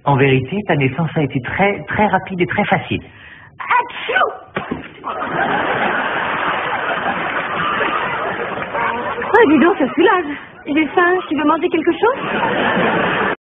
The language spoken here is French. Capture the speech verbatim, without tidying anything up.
En vérité, ta naissance a été très, très rapide et très facile. Atchou! Oh, dis donc, ça soulage. J'ai faim, tu veux manger quelque chose?